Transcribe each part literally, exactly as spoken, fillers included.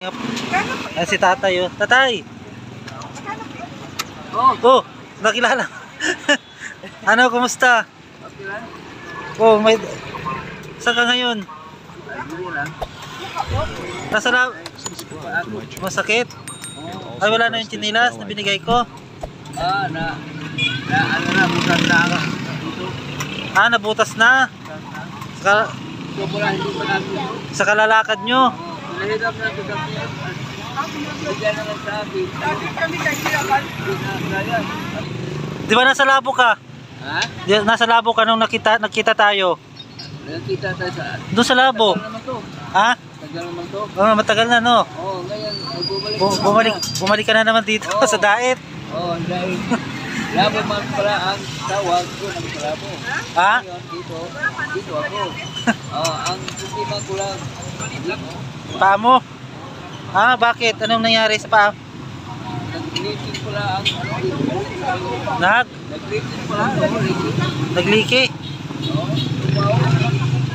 Ayan si tatay oh. Tatay! Oh, Oh! Nakilala. Ano, kumusta? Oh, may... Saan ka ngayon? Nasa na... Masakit? Ay, wala na yung chinilas na binigay ko. ah, na, na, ano na, bukas na ako. Ah, nabutas na. Sa, So, wala, hindi pa natin ito. sa kalalakad nyo. Nahirap na ito kasi yan. Bigyan naman sa akin. Kami kaya. Di ba nasa labo ka? Ha? Di, nasa labo ka nung nakita, nakita tayo. Nakita tayo sa... Doon sa labo. Tagal naman to. Ha? Tagal naman to. Oh, matagal na no. Oo, ngayon, ay bumalik. Bu bumalik, bumalik ka na naman dito Oo. sa daet. Oo, dahil labo man pala ang tawag ko ng labo. Ha? Ngayon, dito, dito ako. Oo, ang problema ko lang, dito. Paa mo? Ah, bakit? Anong nangyari sa paa? Nag-leaking pala ang ano dito. Nag? Nag-leaking pala, oo, leaking. Nagliki? Oo, tumawa.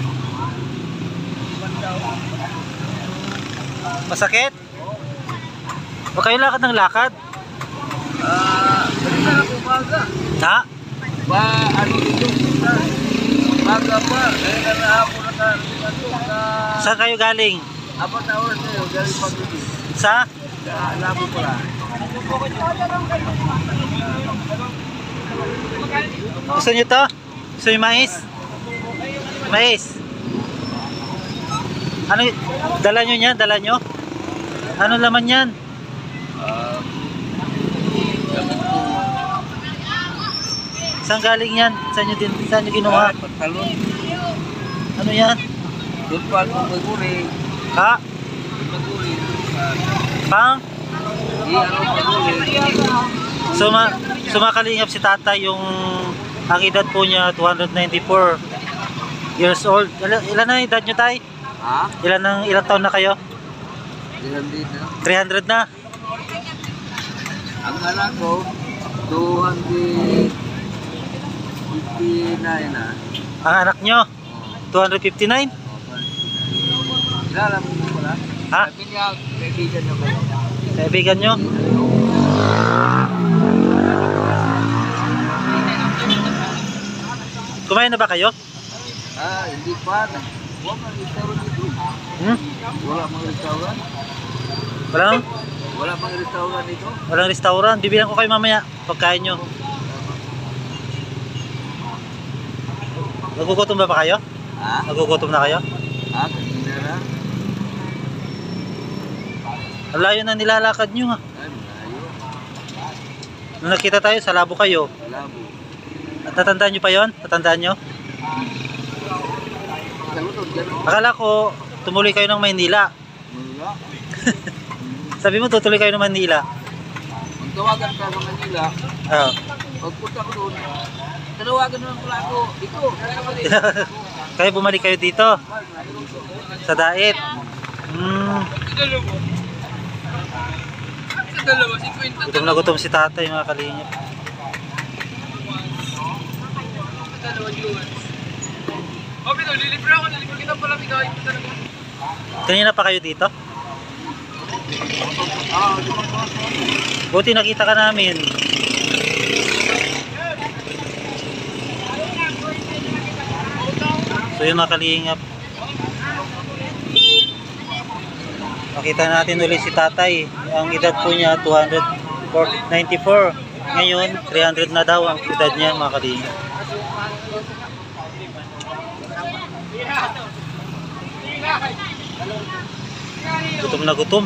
Masakit? O kayo lakad ng lakad? Ah, balik na ako umaga. Ha? Ba, ano dito? Umaga pa. Ngayon na nahapon na ka. Sa... Saan kayo galing? Apat na oras na yun. Galing pa dito. Sa? Sa labo pala. Gusto nyo to? Gusto nyo mais? Mais? Ano? Dala nyo yan? Dala nyo? Ano laman yan? Ah, Saan galing yan? Saan nyo, din, saan nyo ginawa? pagtalon. Ano yan? Doon pa ako maguri. Ha? Maguri. Pang? Di ano maguri. Suma, sumakalingap si tatay yung ang edad po niya two hundred ninety-four years old. Ilan, ilan na edad nyo tay? Ha? Ilan ng ilang taon na kayo? Ilan dito? three hundred na? Ang anak ko, two hundred fifty-nine na. Ang anak nyo? two hundred fifty-nine? Kilala mo mo pala? Ha? Sabi niya, kaibigan niya ko. Kaibigan nyo? Kumain na ba kayo? Ah, hindi pa. Wala mga restaurant dito. Hmm? Wala mga restaurant. Walang? Wala mga restaurant dito. Walang restaurant. Bibilang ko kayo mamaya pagkain nyo. Nagugutom ba ba kayo? Ha? Nagugutom na kayo? Ah, kanina na. Ang layo na nilalakad nyo ha. Ay, malayo. Nung nakita tayo sa labo kayo. Labo. At natandaan nyo pa yon? Natandaan nyo? Kalutod gano'n. Akala ko tumuloy kayo ng Maynila. Wala. Sabi mo tutuloy kayo ng Manila. Magtawagan ka sa Manila. Oh. Pagpunta ko doon, tanawagan naman pala ako. Dito. Kaya bumalik kayo dito sa Daet. Hmm. Gutom na gutom si tatay mga kalingap. Kanina pa kayo dito? Buti nakita ka namin. So yun mga kalingap, makita natin ulit si tatay. Ang edad po niya two hundred ninety-four. Ngayon three hundred na daw ang edad niya mga kalingap. Gutom na gutom.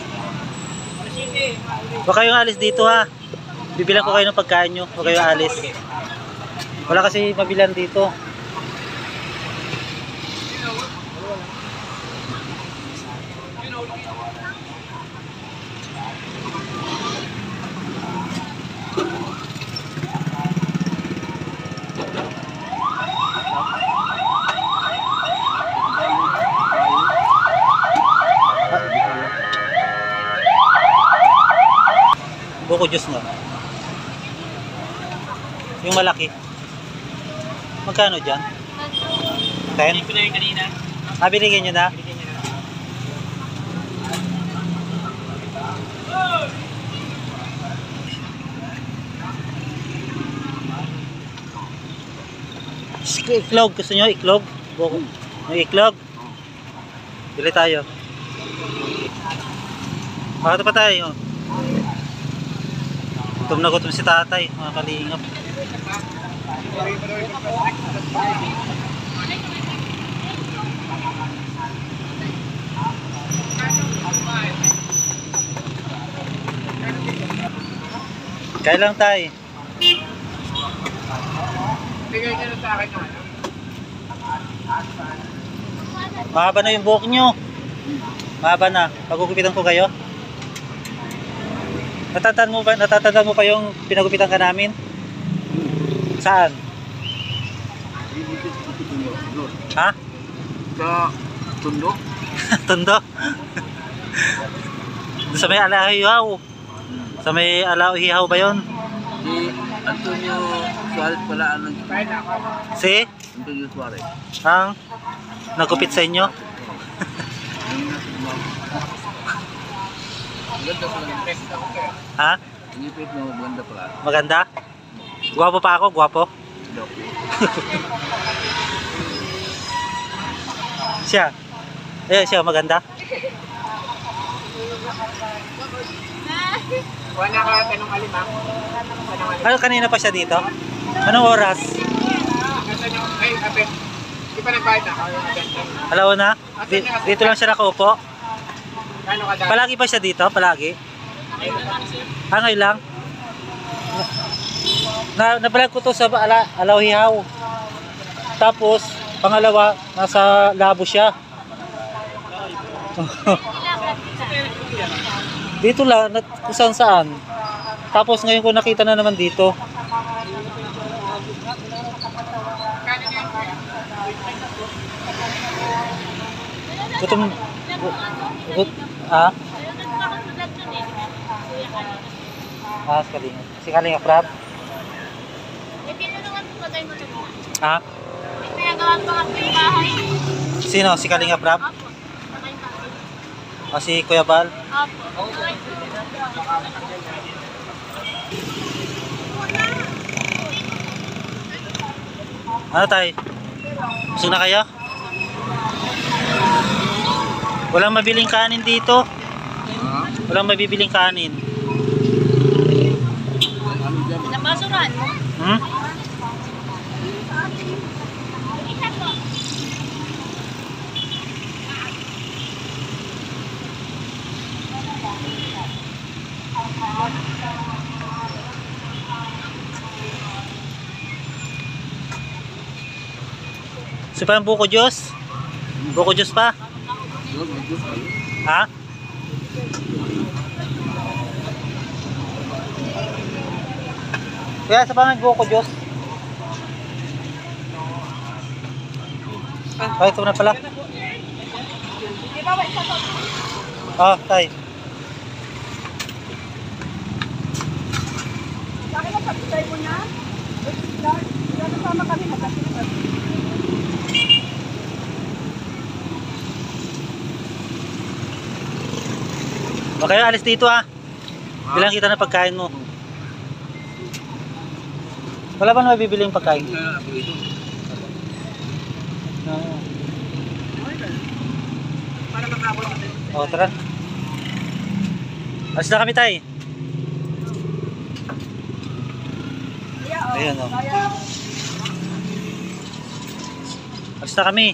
Huwag kayong alis dito ha. Bibilang ko kayo ng pagkain nyo. Huwag kayong alis. Wala kasi mabilan dito. Buko juice nga. Yung malaki. Magkano dyan? ten? Hindi ko na yung kanina. Ah, binigyan nyo na? Binigyan niya na. iklog. Gusto nyo iklog? Buko. May iklog. Bili tayo. Bakit pa tayo? Gutom na gutom si tatay, mga kalingap. Kaya lang tayo. Bigay niyo na sa akin yung ano. Mahaba na yung buhok nyo. Mahaba na. Pagugupitan ko kayo. Natatandaan mo ba, natatandaan mo pa yung pinagupitan ka namin? Saan? Ha? Sa tundo? Tondo? Sa may alahihaw. Sa may alahihaw ba yun? Si Antonio Suarez pala ang nag... Si? Antonio Suarez. Ang nagupit sa inyo? Maganda pala. Ha? Ang ipit mo, maganda pala. Maganda? Gwapo pa ako? Gwapo? Siya? Eh, siya maganda? Wala ka tanong alimang. Ano, kanina pa siya dito? Anong oras? Ay, kapit. Di pa nagbayad na. Alaw na? Di- dito lang siya nakaupo? Kano ka dati? Palagi pa siya dito? Palagi? Ah, ngayon lang? Na, nabalag ko to sa ala, Alawihaw. Tapos, pangalawa, nasa labo siya. Dito lang, nat, kung saan saan. Tapos ngayon ko nakita na naman dito. Gutom. Gut, ah? Ah, si Kalinga. Si Kalinga Prab. May pinulungan po ba tayo matulungan? Ha? May pinagawa pa nga po yung bahay. Sino? Si Kalinga Prab? Opo. Sakay pa. O si Kuya Bal? Opo. Sakay po. Ano tayo? Busog na kayo? Walang mabiling kanin dito. Walang mabibiling kanin. Pinabasuran. Hmm? Isa po. So pa yung buko Diyos? Buko Diyos pa? Ha? Kaya sa pangit buko Diyos? Ay, ito na pala. Ah, tay. Bakit na sabitay mo na? Kasama kami na kasi. Okay, alis dito ah. Bilang kita na pagkain mo. Wala ba na mabibiling pagkain? Oo. Para makabot natin. O, tara. Alis na kami, tay. Ayan o. Alis na kami.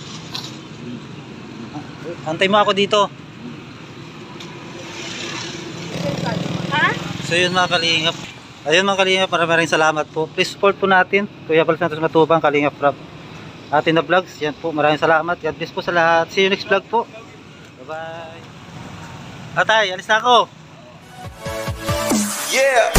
Antay mo ako dito. Ha? So yun mga kalingap. Ayun mga kalingap, maraming salamat po. Please support po natin Kuya Bal Santos Matubang, Kalingap Prab. Atin na vlogs. Yan po, maraming salamat. God bless po sa lahat. See you next vlog po. Bye bye. Atay, alis na ako. Yeah.